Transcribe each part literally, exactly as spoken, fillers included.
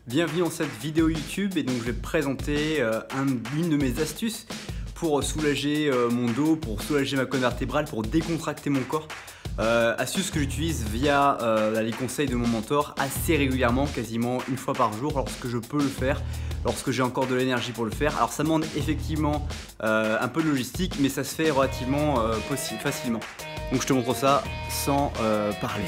Bienvenue dans cette vidéo YouTube et donc je vais te présenter euh, un, une de mes astuces pour soulager euh, mon dos, pour soulager ma colonne vertébrale, pour décontracter mon corps. Euh, astuce que j'utilise via euh, les conseils de mon mentor assez régulièrement, quasiment une fois par jour lorsque je peux le faire, lorsque j'ai encore de l'énergie pour le faire. Alors ça demande effectivement euh, un peu de logistique, mais ça se fait relativement euh, possible, facilement. Donc je te montre ça sans euh, parler.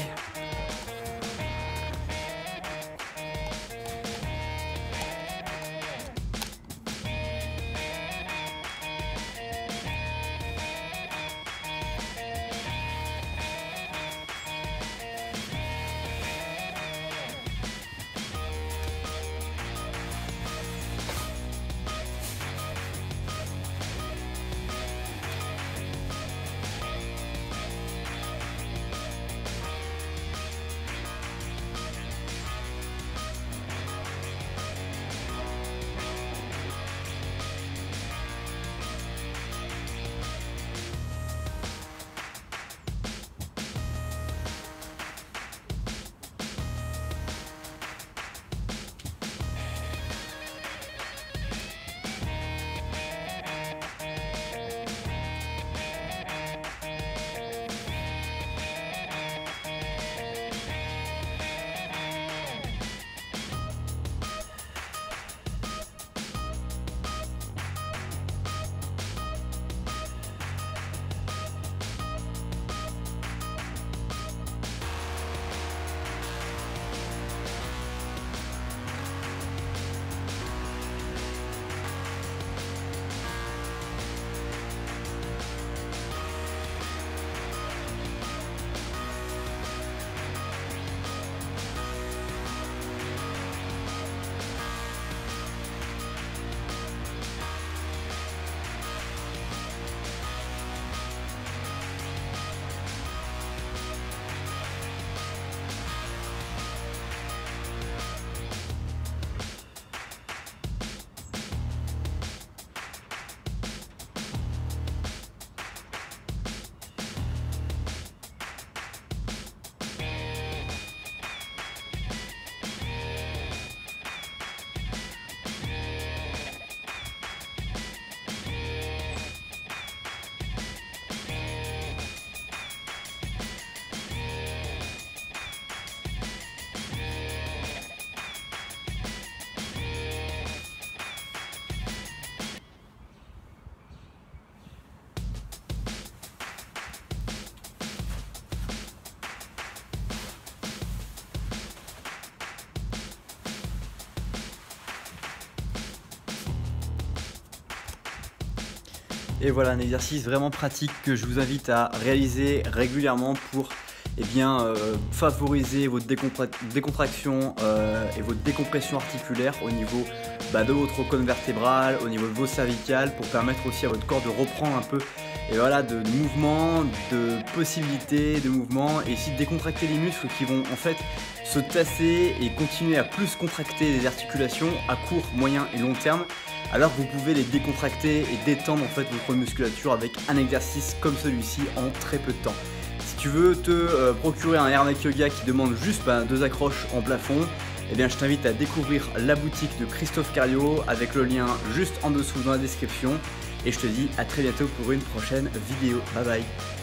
Et voilà un exercice vraiment pratique que je vous invite à réaliser régulièrement pour eh bien, euh, favoriser votre décontra décontraction euh, et votre décompression articulaire au niveau bah, de votre colonne vertébrale, au niveau de vos cervicales, pour permettre aussi à votre corps de reprendre un peu et voilà, de mouvements, de possibilités de mouvements, et aussi de décontracter les muscles qui vont en fait se tasser et continuer à plus contracter les articulations à court, moyen et long terme. Alors vous pouvez les décontracter et détendre en fait votre musculature avec un exercice comme celui-ci en très peu de temps. Si tu veux te euh, procurer un air neck yoga qui demande juste bah, deux accroches en plafond, eh bien je t'invite à découvrir la boutique de Christophe Cario avec le lien juste en dessous dans la description. Et je te dis à très bientôt pour une prochaine vidéo. Bye bye.